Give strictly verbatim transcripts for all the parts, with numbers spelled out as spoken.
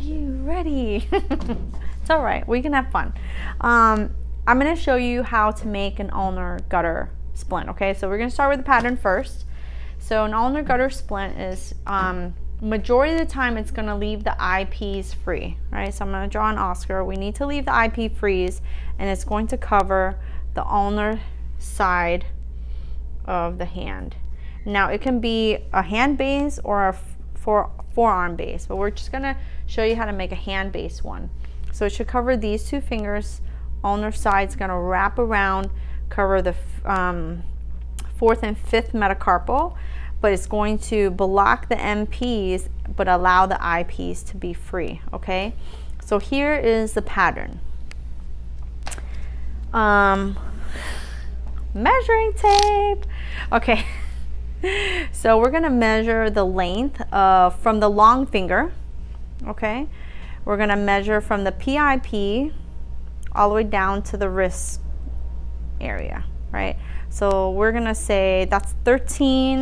you ready? It's all right, we can have fun. Um, I'm gonna show you how to make an ulnar gutter splint, okay? So we're gonna start with the pattern first. So an ulnar gutter splint is, um, majority of the time it's gonna leave the eyepiece free, right? So I'm gonna draw an Oscar. We need to leave the eyepiece free, and it's going to cover the ulnar side of the hand. Now it can be a hand base or a fore, forearm base, but we're just gonna show you how to make a hand base one. So it should cover these two fingers. Ulnar side's gonna wrap around, cover the um, fourth and fifth metacarpal, but it's going to block the M Ps but allow the eyepiece to be free, okay? So here is the pattern. Um, measuring tape. Okay, so we're gonna measure the length uh, from the long finger, okay? We're gonna measure from the P I P all the way down to the wrist area, right? So we're gonna say that's thirteen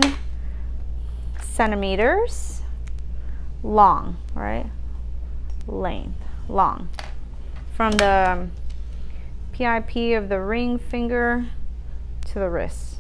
centimeters long, right? Length, long. From the P I P of the ring finger to the wrist.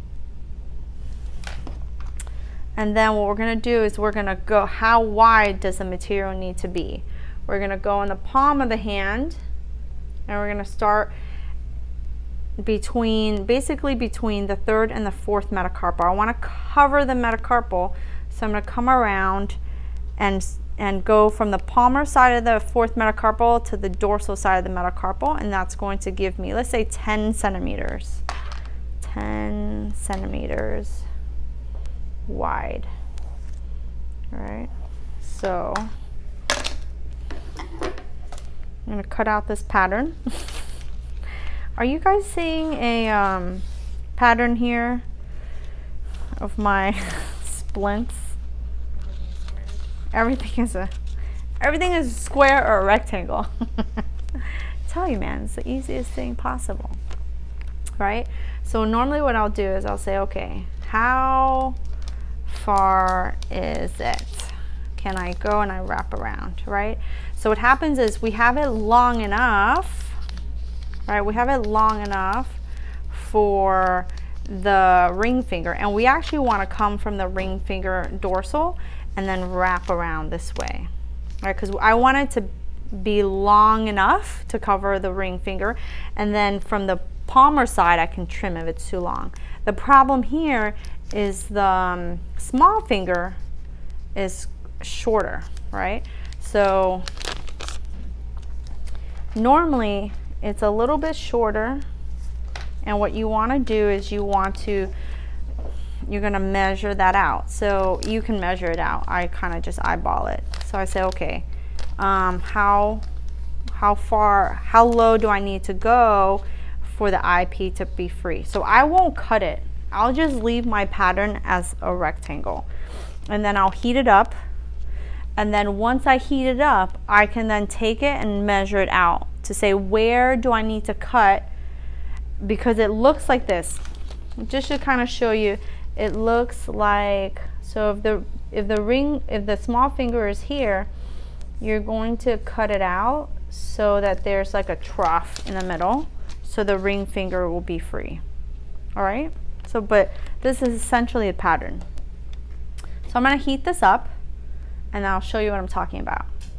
And then what we're gonna do is we're gonna go, how wide does the material need to be? We're gonna go in the palm of the hand, and we're gonna start between, basically between the third and the fourth metacarpal. I wanna cover the metacarpal, so I'm gonna come around and, and go from the palmar side of the fourth metacarpal to the dorsal side of the metacarpal, and that's going to give me, let's say ten centimeters. ten centimeters wide, all right? So I'm gonna cut out this pattern. Are you guys seeing a um, pattern here of my splints? Everything is a everything is a square or a rectangle. I tell you, man, it's the easiest thing possible, right? So normally what I'll do is I'll say, okay, how far is it? Can I go? And I wrap around, right? So what happens is we have it long enough, right? We have it long enough for the ring finger, and we actually want to come from the ring finger dorsal and then wrap around this way, right? Because I want it to be long enough to cover the ring finger, and then from the palmar side I can trim if it's too long. The problem here is the um, small finger is shorter, right? So normally it's a little bit shorter, and what you want to do is you want to you're gonna measure that out. So you can measure it out. I kind of just eyeball it. So I say, okay, um, how how far, how low do I need to go for the I P to be free? So I won't cut it. I'll just leave my pattern as a rectangle, and then I'll heat it up. And then once I heat it up, I can then take it and measure it out to say, where do I need to cut? Because it looks like this. Just to kind of show you, it looks like, so if the if the ring, if the small finger is here, you're going to cut it out so that there's like a trough in the middle, so the ring finger will be free. All right, so but this is essentially a pattern. So I'm going to heat this up, and I'll show you what I'm talking about.